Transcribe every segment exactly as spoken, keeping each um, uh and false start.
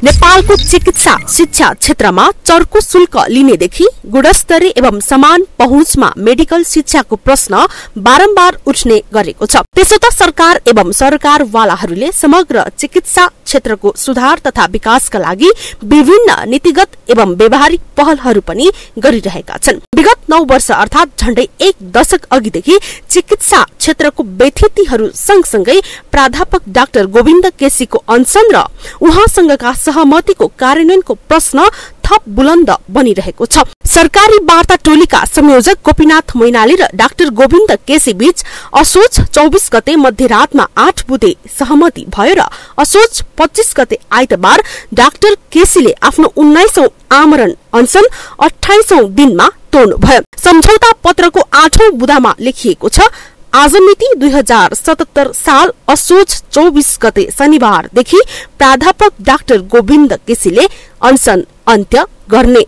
नेपालको चिकित्सा शिक्षा क्षेत्रमा चर्को शुल्क लिनेदेखि गुणस्तरीय एवं समान पहुँचमा मेडिकल शिक्षाको प्रश्न बारम्बार उठ्ने गरेको छ। त्यसो त सरकार एवं सरकारवालाहरूले समग्र चिकित्सा क्षेत्रको सुधार तथा विकासका लागि विभिन्न नीतिगत एवं व्यावहारिक पहलहरू पनि गरिरहेका छन्। विगत नौ वर्ष अर्थात झण्डै एक दशक अघिदेखि चिकित्सा क्षेत्रको व्यथितिहरू सँगसँगै प्राध्यापक डाक्टर गोविन्द केसीको अनसन र उहाँसँगका सहमतिको कार्यान्वयनको प्रश्न थप बुलन्द बनिरहेको छ। सरकारी वार्ता टोलीका संयोजक गोपीनाथ मैनाली र डाक्टर गोविन्द केसी बीच असोज चौबीस गते मध्यरातमा आठ बुधे सहमति भयो र असोज पच्चीस गते आइतबार डाक्टर केसीले आफ्नो उन्नाइसौं आमरण अनसन अठाइसौं दिनमा तोड्नुभयो। सम्झौता पत्रको आठौं बुदामा लेखिएको छ, आज मिति दुई हजार सतहत्तर साल असोज चौबीस गते शनिबारदेखि प्राध्यापक डाक्टर गोविन्द केसीले अनसन अन्त्य गर्ने।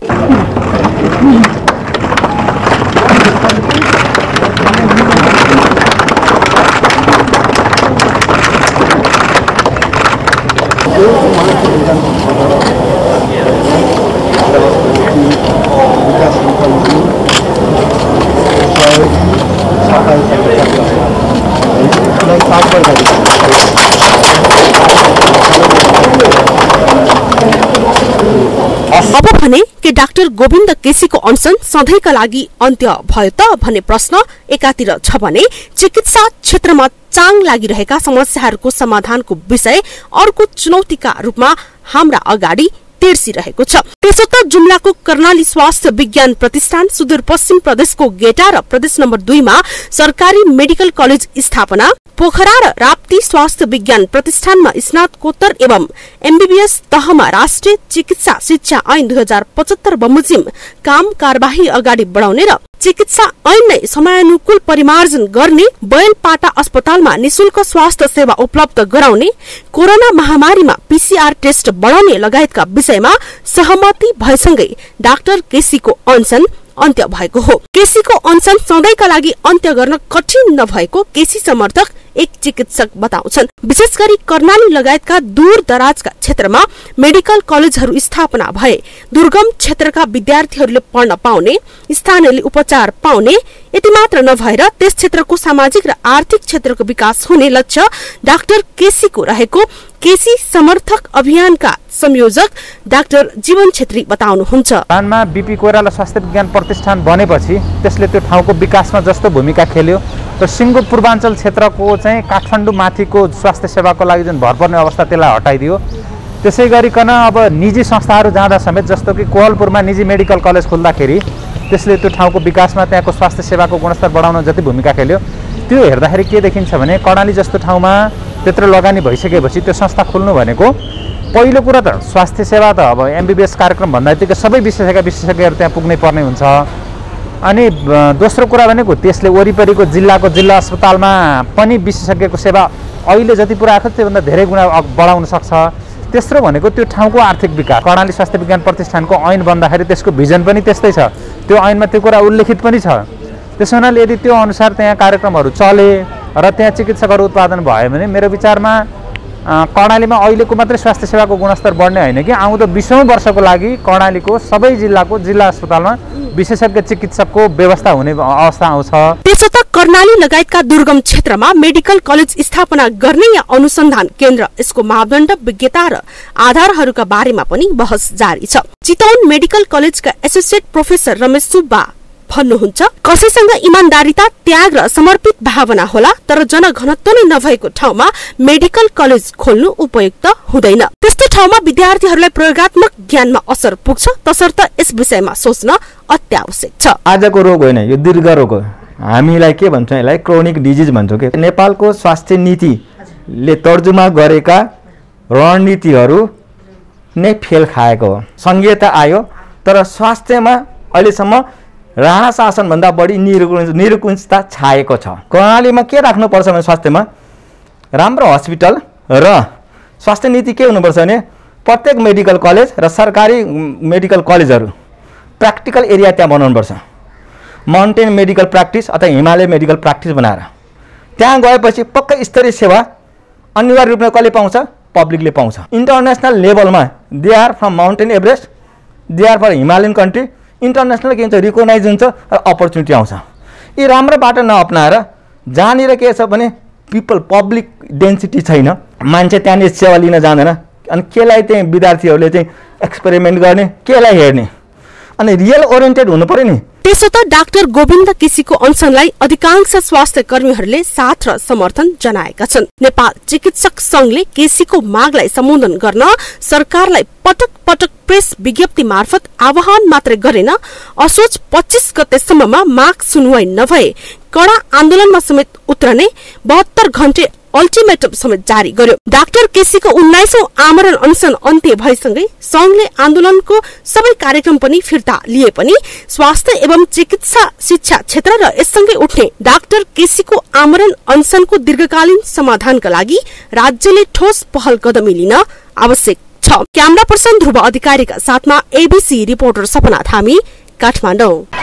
अब भने के डाक्टर गोविन्द केसीको अनसन सधैँका लागि अन्त्य भयो त भन्ने प्रश्न एकातिर छ भने चिकित्सा क्षेत्रमा चाङ लागिरहेका समस्याहरूको समाधानको विषय अर्को चुनौतीका रूपमा हाम्रा अगाडि तेर्सिरहेको छ। त्यसो त जुम्लाको कर्णाली स्वास्थ्य विज्ञान प्रतिष्ठान, सुदूरपश्चिम प्रदेशको गेटा र प्रदेश नम्बर दुईमा सरकारी मेडिकल कलेज स्थापना, पोखरा र राप्ती स्वास्थ्य विज्ञान प्रतिष्ठानमा स्नातकोत्तर एवं एमबीबीएस तहमा राष्ट्रिय चिकित्सा शिक्षा ऐन दुई हजार पचहत्तर बमोजिम काम कार्यवाही अगाडि बढाउने र चिकित्सा ऐन नै समयानुकूल परिमार्जन गर्ने, बैलपाटा अस्पतालमा निशुल्क स्वास्थ्य सेवा उपलब्ध गराउने, कोरोना महामारीमा पीसीआर टेस्ट बढाउने लगायतका विषयमा सहमति भएसँगै डाक्टर केसीको अनसन अन्त्य भएको हो। केसीको अनसन सधैँका लागि अन्त्य गर्न कठिन नभएको केसी समर्थक एक चिकित्सक बताउँछन्। विशेष गरी कर्णाली लगायतका दूर दराजका क्षेत्रमा मेडिकल कलेजहरू स्थापना भए दुर्गम क्षेत्रका विद्यार्थीहरूले पढ्न पाउने, स्थानीयले उपचार पाउने, यति मात्र नभएर त्यस क्षेत्रको सामाजिक र आर्थिक क्षेत्रको विकास हुने लक्ष्य डाक्टर केसीको रहेको केसी समर्थक अभियानका संयोजक डाक्टर जीवन छेत्री बताउनुहुन्छ। मा बीपी कोइराला स्वास्थ्य विज्ञान प्रतिष्ठान बनेपछि त्यसले त्यो ठाउँको विकासमा जस्तो भूमिका खेल्यो र सिङ्गो पूर्वाञ्चल क्षेत्रको चाहिँ काठमाडौँ माथिको स्वास्थ्य सेवाको लागि जुन भर पर्ने अवस्था त्यसलाई हटाइदियो। त्यसै गरिकन अब निजी संस्थाहरू जाँदा समेत जस्तो कि कोहलपुरमा निजी मेडिकल कलेज खुल्दाखेरि त्यसले त्यो ठाउँको विकासमा त्यहाँको स्वास्थ्य सेवाको गुणस्तर बढाउन जति भूमिका खेल्यो त्यो हेर्दाखेरि के देखिन्छ भने कर्णाली जस्तो ठाउँमा त्यत्रो लगानी भइसकेपछि त्यो संस्था खुल्नु भनेको पहिलो कुरा त स्वास्थ्य सेवा त अब एमबीबीएस कार्यक्रम भन्दादेखि सबै विशेषज्ञ विशेषज्ञहरू त्यहाँ पुग्नै पर्ने हुन्छ। अनि दोस्रो कुरा भनेको त्यसले वरिपरिको जिल्लाको जिल्ला अस्पतालमा पनि विशेषज्ञको सेवा अहिले जति पुरा आएको त्योभन्दा धेरै गुणा बढाउन सक्छ। तेस्रो भनेको त्यो ठाउँको आर्थिक विकास। कर्णाली स्वास्थ्य विज्ञान प्रतिष्ठानको ऐन बन्दाखेरि त्यसको भिजन पनि त्यस्तै छ, त्यो ऐनमा त्यो कुरा उल्लेखित पनि छ। त्यसो हुनाले यदि त्यो अनुसार त्यहाँ कार्यक्रमहरू चले र त्यहाँ चिकित्सकहरू उत्पादन भयो भने मेरो विचारमा कर्णालीमा अहिलेको मात्रै स्वास्थ्य सेवाको गुणस्तर बढ्ने होइन कि आउँदो बीसौँ वर्षको लागि कर्णालीको सबै जिल्लाको जिल्ला अस्पतालमा विशेषज्ञ चिकित्सकको व्यवस्था हुने अवस्था आउँछ। त्यसो त कर्णाली लगायतका दुर्गम क्षेत्रमा मेडिकल कलेज स्थापना गर्ने या अनुसन्धान केन्द्र, यसको मापदण्ड, विज्ञता र आधारहरूका बारेमा पनि बहस जारी छ। चितवन मेडिकल कलेजका एसोसिएट प्रोफेसर रमेश सुब्बा भन्नुहुन्छ, कसैसँग इमानदारिता, त्याग र समर्पित भावना होला तर जनघनत्व नै नभएको ठाउँमा मेडिकल कलेज खोल्नु उपयुक्त हुँदैन। त्यस्तो ठाउँमा विद्यार्थीहरूलाई प्रयोगात्मक ज्ञानमा असर पुग्छ, तसर्थ यस विषयमा सोच्न अत्यावश्यक छ। आजको रोग होइन, यो दीर्घ रोग हो। हामीलाई के भन्छ, यसलाई क्रोनिक डिजिज भन्छौँ के। नेपालको स्वास्थ्य नीतिले तर्जुमा गरेका रणनीतिहरू नै फेल खाएको हो। संघीयता आयो तर स्वास्थ्यमा अहिलेसम्म राणा शासनभन्दा बढी निरकुञ्ज निरकुञ्जता छाएको छ। कर्णालीमा के राख्नुपर्छ भने स्वास्थ्यमा राम्रो हस्पिटल र स्वास्थ्य नीति के हुनुपर्छ भने प्रत्येक मेडिकल कलेज र सरकारी मेडिकल कलेजहरू प्र्याक्टिकल एरिया त्यहाँ बनाउनुपर्छ। माउन्टेन मेडिकल प्र्याक्टिस अथवा हिमालय मेडिकल प्र्याक्टिस बनाएर त्यहाँ गएपछि पक्कै स्तरीय सेवा अनिवार्य रूपमा कसले पाउँछ? पब्लिकले पाउँछ। इन्टरनेसनल लेभलमा they are from mountain Everest, they are for Himalayan country, international के हुन्छ रिकगनाइज हुन्छ र अपर्च्युनिटी आउँछ। यी राम्रो बाटो नअप्नाएर जहाँनिर के छ भने पिपल पब्लिक डेन्सिटी छैन, मान्छे त्यहाँनिर सेवा लिन जाँदैन, अनि केलाई चाहिँ विद्यार्थीहरूले चाहिँ एक्सपेरिमेन्ट गर्ने, केलाई हेर्ने, अनि रियल ओरिएन्टेड हुनु पर्यो नि। त्यसो त डाक्टर गोविन्द केसीको अनसनलाई अधिकांश स्वास्थ्य कर्मीहरूले साथ र समर्थन जनाएका छन्। नेपाल चिकित्सक संघले केसीको मागलाई सम्बोधन गर्न सरकारलाई पटक पटक प्रेस विज्ञप्ति मार्फत आह्वान मात्रै गरेन, असोज पच्चीस गतेसम्ममा माग सुनवाई नभए कड़ा आन्दोलनमा समेत उत्रने बहत्तर घण्टे अल्टिमेटम समेत जारी गर्यो। डाक्टर केसीको उन्नाइसौं आमरण अनसन अन्त्य भएसँगै संघले आन्दोलनको सबै कार्यक्रम पनि फिर्ता लिए पनि स्वास्थ्य एवं चिकित्सा शिक्षा क्षेत्र र यससँगै उठ्ने डाक्टर केसीको आमरण अनसनको दीर्घकालीन समाधानका लागि राज्यले ठोस पहल कदमी लिन आवश्यक छ। क्यामेरा पर्सन ध्रुव अधिकारीका साथमा एबीसी रिपोर्टर सपना थामी, काठमाडौँ।